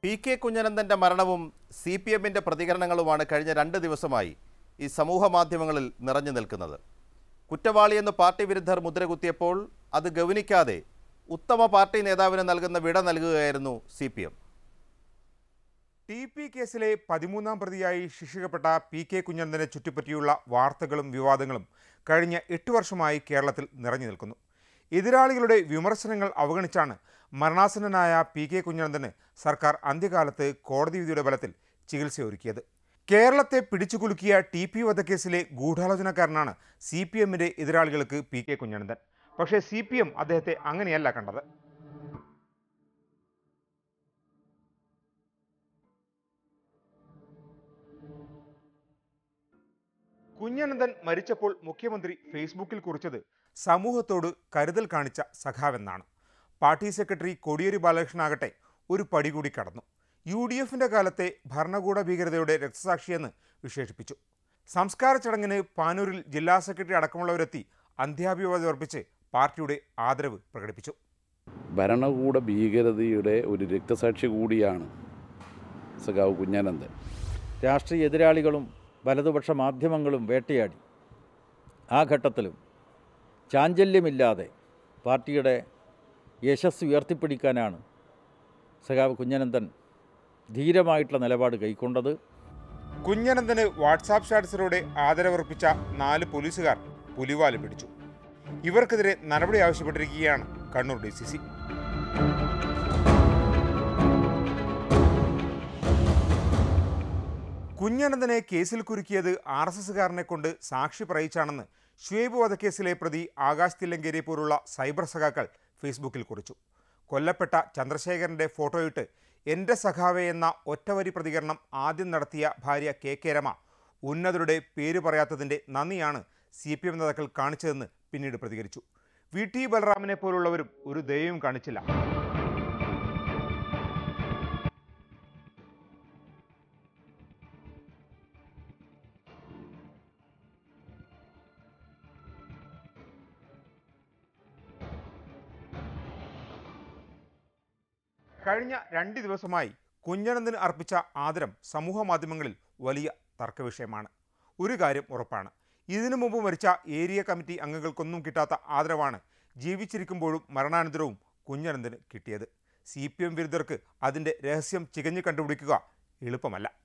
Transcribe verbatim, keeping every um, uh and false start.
P K കുഞ്ഞനന്തൻ്റെ മരണവും C P എമ്മിൻ്റെ പ്രതികരണങ്ങളുമാണ് കഴിഞ്ഞ രണ്ട് ദിവസമായി ഈ സമൂഹ മാധ്യമങ്ങളിൽ നിറഞ്ഞു നിൽക്കുന്നത്. കുറ്റവാളിയെന്ന് പാർട്ടി വിരുദ്ധർ മുദ്രകുത്തിയപ്പോൾ അത് ഗൗനിക്കാതെ ഉത്തമ പാർട്ടി നേതാവിന് നൽകുന്ന വിട നൽകുകയായിരുന്നു C P M. T P കേസിലെ പതിമൂന്നാം പ്രതിയായി ശിക്ഷിക്കപ്പെട്ട പി കെ കുഞ്ഞനന്തനെ ചുറ്റിപ്പറ്റിയുള്ള വാർത്തകളും വിവാദങ്ങളും കഴിഞ്ഞ എട്ട് വർഷമായി കേരളത്തിൽ നിറഞ്ഞു നിൽക്കുന്നു. എതിരാളികളുടെ വിമർശനങ്ങൾ അവഗണിച്ചാണ് മരണാസന്നനായ പി കെ കുഞ്ഞനന്തന് സർക്കാർ അന്ത്യകാലത്ത് കോടതി വിധിയുടെ ബലത്തിൽ ചികിത്സയൊരുക്കിയത്. കേരളത്തെ പിടിച്ചുകുലുക്കിയ ടി പി വധക്കേസിലെ ഗൂഢാലോചനക്കാരനാണ് സി പി എമ്മിൻ്റെ എതിരാളികൾക്ക് പി കെ കുഞ്ഞനന്തൻ. പക്ഷേ സി പി എം അദ്ദേഹത്തെ അങ്ങനെയല്ല കണ്ടത്. കുഞ്ഞനന്തൻ മരിച്ചപ്പോൾ മുഖ്യമന്ത്രി ഫേസ്ബുക്കിൽ കുറിച്ചത് സമൂഹത്തോട് കരുതൽ കാണിച്ച സഖാവെന്നാണ്. പാർട്ടി സെക്രട്ടറി കോടിയേരി ബാലകൃഷ്ണനാകട്ടെ ഒരു പടി കൂടി കടന്നു. യു ഡി എഫിൻ്റെ കാലത്തെ ഭരണകൂട ഭീകരതയുടെ രക്തസാക്ഷിയെന്ന് വിശേഷിപ്പിച്ചു. സംസ്കാര ചടങ്ങിന് പാനൂരിൽ ജില്ലാ സെക്രട്ടറി അടക്കമുള്ളവരെത്തി അന്ത്യാഭിവാദ്യം അർപ്പിച്ച് പാർട്ടിയുടെ ആദരവ് പ്രകടിപ്പിച്ചു. ഭരണകൂട ഭീകരതയുടെ ഒരു രക്തസാക്ഷി കൂടിയാണ് സഖാവ് കുഞ്ഞനന്തൻ. രാഷ്ട്രീയ എതിരാളികളും വലതുപക്ഷ മാധ്യമങ്ങളും വേട്ടയാടി ആ ഘട്ടത്തിലും ചാഞ്ചല്യമില്ലാതെ പാർട്ടിയുടെ യശസ് ഉയർത്തിപ്പിടിക്കാനാണ് സഖാവ് കുഞ്ഞനന്തൻ ധീരമായിട്ടുള്ള നിലപാട് കൈക്കൊണ്ടത്. കുഞ്ഞനന്തന് വാട്സാപ്പ് സ്റ്റാറ്റസിലൂടെ ആദരവർപ്പിച്ച നാല് പോലീസുകാർ പുലിവാല് പിടിച്ചു. ഇവർക്കെതിരെ നടപടി ആവശ്യപ്പെട്ടിരിക്കുകയാണ് കണ്ണൂർ ഡി സി സി. കുഞ്ഞനന്തനെ കേസിൽ കുരുക്കിയത് ആർ എസ് എസുകാരനെ കൊണ്ട് സാക്ഷി പറയിച്ചാണെന്ന് ഷുഹൈബ് വധക്കേസിലെ പ്രതി ആകാശ് തില്ലങ്കേരിയെ പോലുള്ള സൈബർ സഖാക്കൾ ഫേസ്ബുക്കിൽ കുറിച്ചു. കൊല്ലപ്പെട്ട ചന്ദ്രശേഖരൻ്റെ ഫോട്ടോയിട്ട് എൻ്റെ സഖാവേ എന്ന ഒറ്റവരി പ്രതികരണം ആദ്യം നടത്തിയ ഭാര്യ കെ കെ രമ ഉന്നതരുടെ പേര് പറയാത്തതിൻ്റെ നന്ദിയാണ് സി പി എം നേതാക്കൾ കാണിച്ചതെന്ന് പിന്നീട് പ്രതികരിച്ചു. വി ടി ബലറാമിനെ പോലുള്ളവരും ഒരു ദയവും കാണിച്ചില്ല. കഴിഞ്ഞ രണ്ട് ദിവസമായി കുഞ്ഞനന്തന് അർപ്പിച്ച ആദരം സമൂഹ മാധ്യമങ്ങളിൽ വലിയ തർക്കവിഷയമാണ്. ഒരു കാര്യം ഉറപ്പാണ്, ഇതിനു മുമ്പ് മരിച്ച ഏരിയ കമ്മിറ്റി അംഗങ്ങൾക്കൊന്നും കിട്ടാത്ത ആദരവാണ് ജീവിച്ചിരിക്കുമ്പോഴും മരണാനന്തരവും കുഞ്ഞനന്തന് കിട്ടിയത്. സി പി എം വിരുദ്ധർക്ക് അതിൻ്റെ രഹസ്യം ചികഞ്ഞു കണ്ടുപിടിക്കുക എളുപ്പമല്ല.